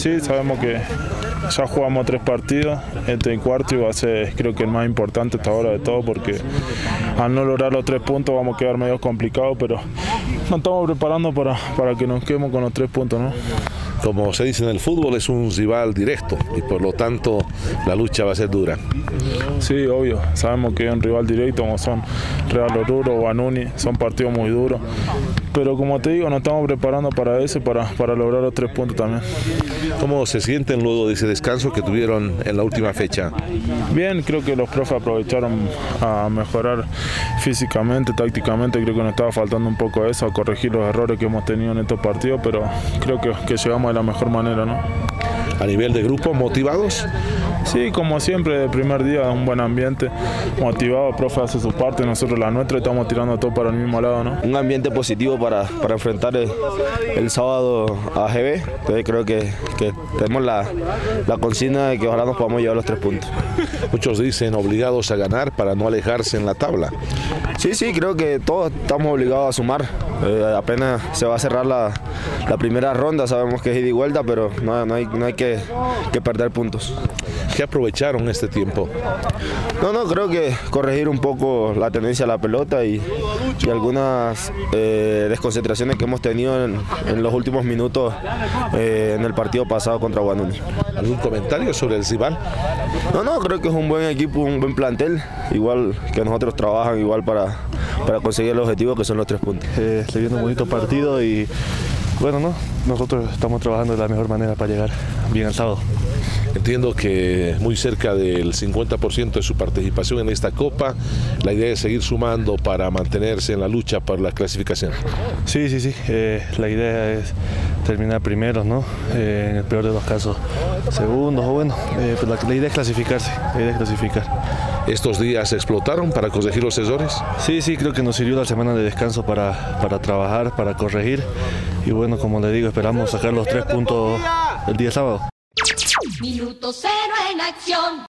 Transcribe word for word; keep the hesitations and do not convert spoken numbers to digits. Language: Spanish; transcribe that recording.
sí, sabemos que ya jugamos tres partidos, este el cuarto y va a ser creo que el más importante hasta ahora de todo, porque al no lograr los tres puntos vamos a quedar medio complicados, pero nos estamos preparando para, para que nos quedemos con los tres puntos, ¿no? Como se dice en el fútbol, es un rival directo y por lo tanto la lucha va a ser dura. Sí, obvio, sabemos que es un rival directo como son Real Oruro o Guanuni, son partidos muy duros, pero como te digo, nos estamos preparando para eso y para, para lograr los tres puntos también. ¿Cómo se sienten luego de ese descanso que tuvieron en la última fecha? Bien, creo que los profes aprovecharon a mejorar físicamente, tácticamente, creo que nos estaba faltando un poco eso, a corregir los errores que hemos tenido en estos partidos, pero creo que, que llegamos de la mejor manera, ¿no? A nivel de grupo, ¿motivados? Sí, como siempre, el primer día, un buen ambiente, motivado, el profe hace su parte, nosotros la nuestra, estamos tirando todo para el mismo lado, ¿no? Un ambiente positivo para, para enfrentar el, el sábado a G B, entonces creo que, que tenemos la, la consigna de que ojalá nos podamos llevar los tres puntos. Muchos dicen obligados a ganar para no alejarse en la tabla. Sí, sí, creo que todos estamos obligados a sumar, eh, apenas se va a cerrar la, la primera ronda, sabemos que es ida y vuelta, pero no, no hay, no hay que, que perder puntos. ¿Qué aprovecharon este tiempo? No, no, creo que corregir un poco la tendencia a la pelota y, y algunas eh, desconcentraciones que hemos tenido en, en los últimos minutos eh, en el partido pasado contra Guanuni. ¿Algún comentario sobre el rival? No, no, creo que es un buen equipo, un buen plantel, igual que nosotros trabajan igual para, para conseguir el objetivo que son los tres puntos. Eh, estoy viendo un bonito partido y bueno, no, nosotros estamos trabajando de la mejor manera para llegar bien al sábado. Entiendo que muy cerca del cincuenta por ciento de su participación en esta Copa, la idea es seguir sumando para mantenerse en la lucha por la clasificación. Sí, sí, sí, eh, la idea es terminar primeros, ¿no? Eh, en el peor de los casos, segundos, o bueno, eh, pues la, la idea es clasificarse, la idea es clasificar. ¿Estos días explotaron para corregir los errores? Sí, sí, creo que nos sirvió la semana de descanso para, para trabajar, para corregir, y bueno, como le digo, esperamos sacar los tres puntos el día sábado. Minuto cero en acción.